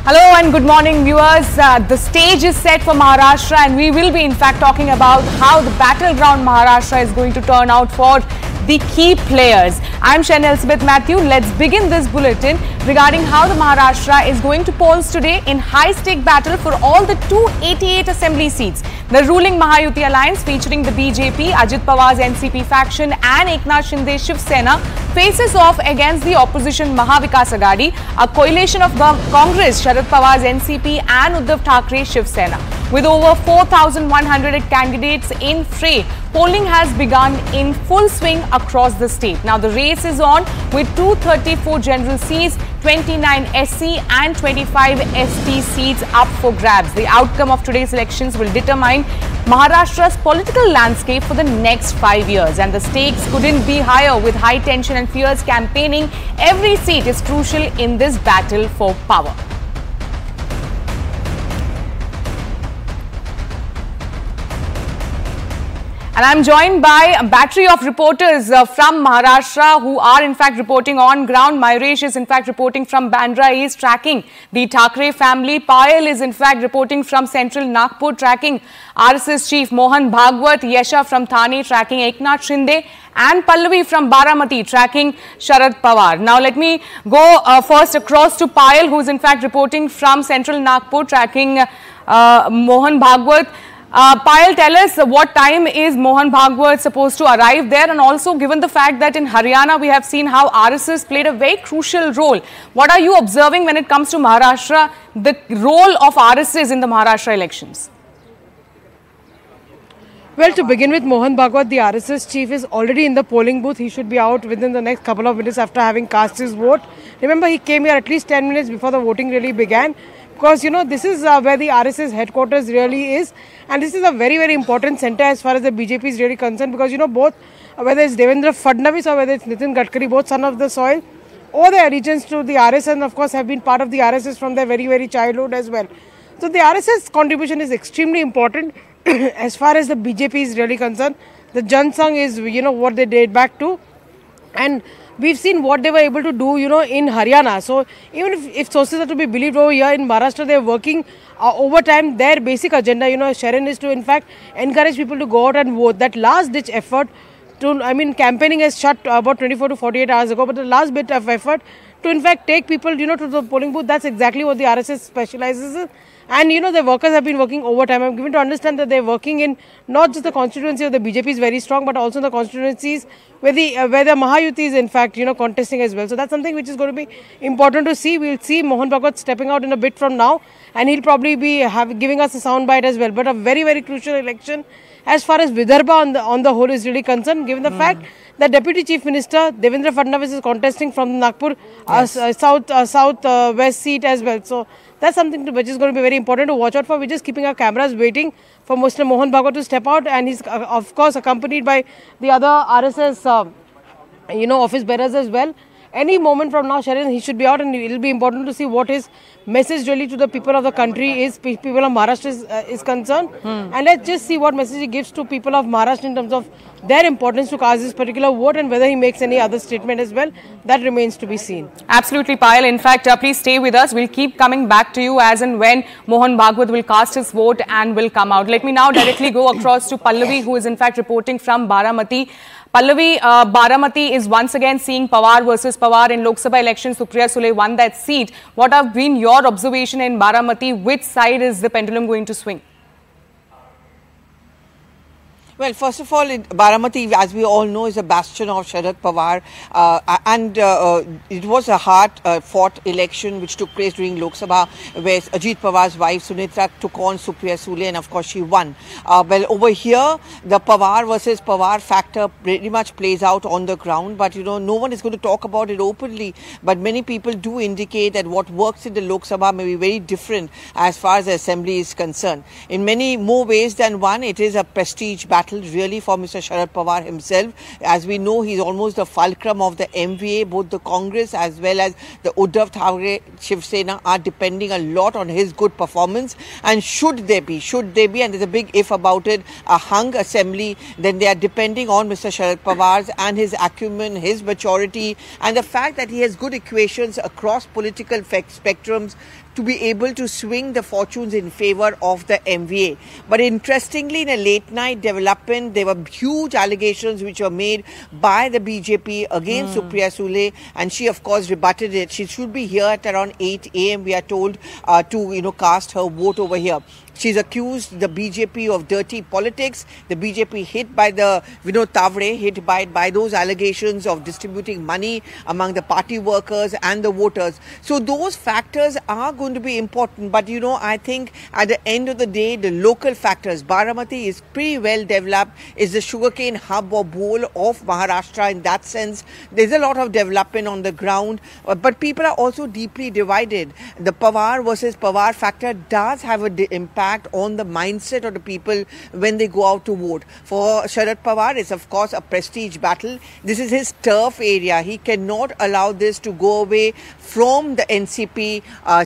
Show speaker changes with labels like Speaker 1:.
Speaker 1: Hello and good morning viewers. The stage is set for Maharashtra and we will be in fact talking about how the battleground Maharashtra is going to turn out for the key players. I'm Shen Elizabeth Matthew. Let's begin this bulletin regarding how the Maharashtra is going to polls today in high-stake battle for all the 288 assembly seats. The ruling Mahayuti alliance featuring the BJP, Ajit Pawar's NCP faction and Eknath Shinde Shiv Sena faces off against the opposition Mahavikas Aghadi, a coalition of Congress, Sharad Pawar's NCP and Uddhav Thackeray Shiv Sena. With over 4,100 candidates in fray, polling has begun in full swing across the state. Now the race is on with 234 general seats, 29 SC and 25 ST seats up for grabs. The outcome of today's elections will determine Maharashtra's political landscape for the next 5 years, and the stakes couldn't be higher. With high tension and fierce campaigning, every seat is crucial in this battle for power. And I'm joined by a battery of reporters from Maharashtra who are in fact reporting on ground. Mayuresh is in fact reporting from Bandra East, tracking the Thackeray family. Payal is in fact reporting from central Nagpur, tracking RSS chief Mohan Bhagwat. Yesha from Thane, tracking Eknath Shinde. And Pallavi from Baramati, tracking Sharad Pawar. Now let me go first across to Payal, who is in fact reporting from central Nagpur, tracking Mohan Bhagwat. Payal, tell us what time is Mohan Bhagwat supposed to arrive there, and also given the fact that in Haryana we have seen how RSS played a very crucial role. What are you observing when it comes to Maharashtra, the role of RSS in the Maharashtra elections?
Speaker 2: Well, to begin with, Mohan Bhagwat, the RSS chief, is already in the polling booth. He should be out within the next couple of minutes after having cast his vote. Remember, he came here at least 10 minutes before the voting really began. Because, you know, this is where the RSS headquarters really is. And this is a very, very important center as far as the BJP is really concerned. Because, you know, both, whether it's Devendra Fadnavis or whether it's Nitin Gadkari, both son of the soil, or their allegiance to the RSS, and of course have been part of the RSS from their very, very childhood as well. So the RSS contribution is extremely important as far as the BJP is really concerned. The Jan Sangh is, you know, what they date back to. And we've seen what they were able to do, you know, in Haryana. So even if sources are to be believed, over here in Maharashtra, they're working overtime. Their basic agenda, you know, Sharon, is to in fact encourage people to go out and vote. That last ditch effort to, I mean, campaigning has shut about 24 to 48 hours ago, but the last bit of effort to in fact take people, you know, to the polling booth, that's exactly what the RSS specializes in. And, you know, the workers have been working overtime. I'm given to understand that they're working in not just the constituency of the BJP is very strong, but also in the constituencies where the Mahayuti is in fact, you know, contesting as well. So that's something which is going to be important to see. We'll see Mohan Bhagwat stepping out in a bit from now, and he'll probably be giving us a soundbite as well. But a very, very crucial election as far as Vidarbha on the whole is really concerned, given the fact that Deputy Chief Minister Devendra Fadnavis is contesting from the Nagpur south-west seat as well. So that's something which is going to be very important to watch out for. We're just keeping our cameras waiting for Mr. Mohan Bhagwat to step out, and he's of course accompanied by the other RSS, you know, office bearers as well. Any moment from now, Sharon, he should be out, and it will be important to see what his message really to the people of the country is, people of Maharashtra is concerned. And let's just see what message he gives to people of Maharashtra in terms of their importance to cast this particular vote, and whether he makes any other statement as well. That remains to be seen.
Speaker 1: Absolutely, Payal. In fact, please stay with us. We'll keep coming back to you as and when Mohan Bhagwat will cast his vote and will come out. Let me now directly go across to Pallavi, who is in fact reporting from Baramati. Pallavi, Baramati is once again seeing Pawar versus Pawar in Lok Sabha election. Supriya Sule won that seat. What have been your observation in Baramati? Which side is the pendulum going to swing?
Speaker 3: Well, first of all, Baramati, as we all know, is a bastion of Sharad Pawar, and it was a hard-fought election which took place during Lok Sabha, where Ajit Pawar's wife Sunitra took on Supriya Sule, and of course she won. Well, over here, the Pawar versus Pawar factor pretty much plays out on the ground, but you know, no one is going to talk about it openly. But many people do indicate that what works in the Lok Sabha may be very different as far as the assembly is concerned. In many more ways than one, it is a prestige battle battle really for Mr. Sharad Pawar himself. As we know, he's almost the fulcrum of the MVA. Both the Congress as well as the Uddhav Thackeray Shiv Sena are depending a lot on his good performance. And should there be, and there's a big if about it, a hung assembly, then they are depending on Mr. Sharad Pawar's and his acumen, his maturity, and the fact that he has good equations across political spectrums to be able to swing the fortunes in favor of the MVA. But interestingly, in a late night development, there were huge allegations which were made by the BJP against Supriya Sule, and she of course rebutted it. She should be here at around 8 a.m. we are told to cast her vote over here. She's accused the BJP of dirty politics. The BJP hit by the Vinod Tavre, hit by those allegations of distributing money among the party workers and the voters. So those factors are going to be important. But I think at the end of the day, the local factors, Baramati is pretty well developed, is the sugarcane hub or bowl of Maharashtra. In that sense, there's a lot of development on the ground. But people are also deeply divided. The Pawar versus Pawar factor does have an impact on the mindset of the people when they go out to vote. For Sharad Pawar, it's of course a prestige battle. This is his turf area. He cannot allow this to go away from the NCP